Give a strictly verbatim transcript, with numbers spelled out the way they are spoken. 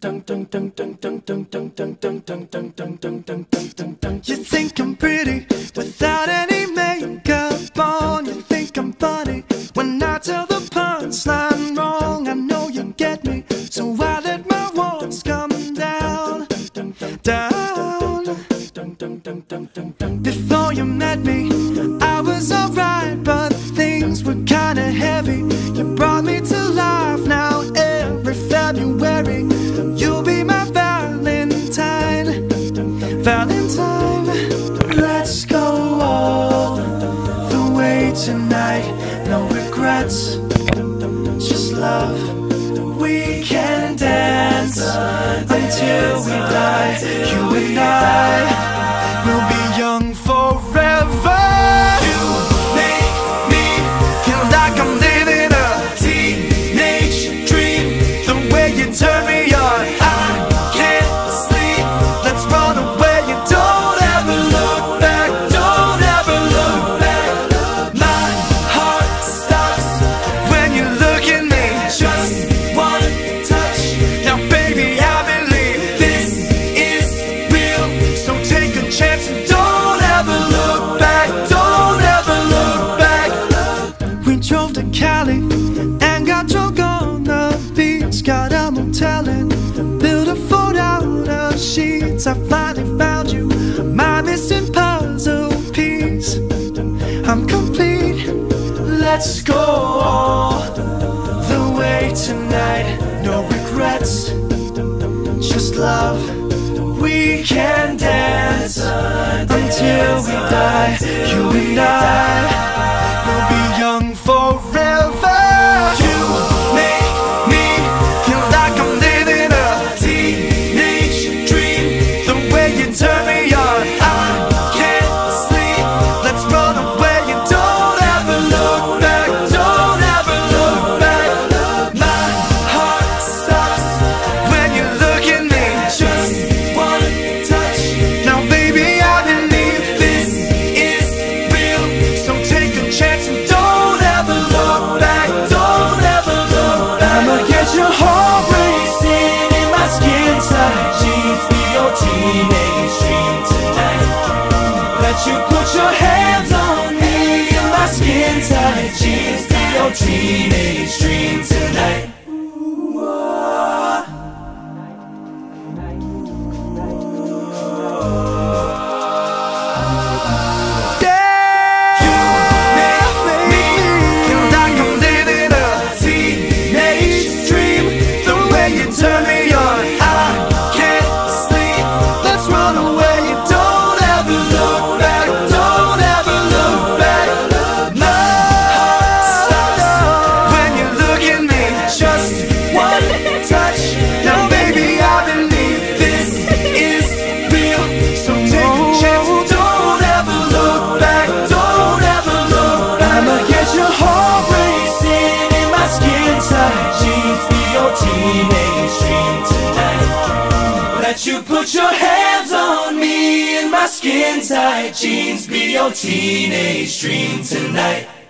You think I'm pretty without any makeup on. You think I'm funny when I tell the punchline wrong. I know you get me, so I let my walls come down, down. Before you met me, I was alright, but things were kinda heavy. You brought me to life. Now every February you'll be my Valentine, Valentine. Let's go all the way tonight. No regrets, just love. We can dance until we die. You and I will be young forever. You make me feel like I'm living a teenage dream. The way you turn me on, I can't sleep. Let's run away. You don't ever look back. Don't ever look back. My heart stops when you look at me. Just one touch. Now baby, I believe this is real. So take a chance and don't ever look back. Don't ever look back. We drove to Cali and got drunk on the beach. Got a motel and built a fort out of sheets. I finally found you, my missing puzzle piece. I'm complete. Let's go all the way tonight. No regrets, just love. We can dance until we die. You and I will be young forever. You make me feel like I'm living a teenage dream. The way you turn me on, I can't sleep. Let's run away. You don't ever look back. Don't ever look back. My heart stops when you look at me. Just one touch. Now baby, I believe this is real. So take a chance and don't ever look back. Don't ever look back. I'ma get your heart racing in my skin tight jeans. Be your teenage dream tonight. Let you put your hands on me in my skin tight jeans. Be your teenage dream tonight. Ooh, ah. Turn me on, I can't sleep. Let's run away. You don't ever look back. Don't ever look back. My heart stops when you look at me. Just one touch. Now baby, I believe this is real. So take a chance. Don't ever look back. Don't ever look back. I'ma get your heart racing in my skin tight jeans. Be your teenage dream tonight. Let you put your hands on me in my skin tight jeans. Be your teenage dream tonight.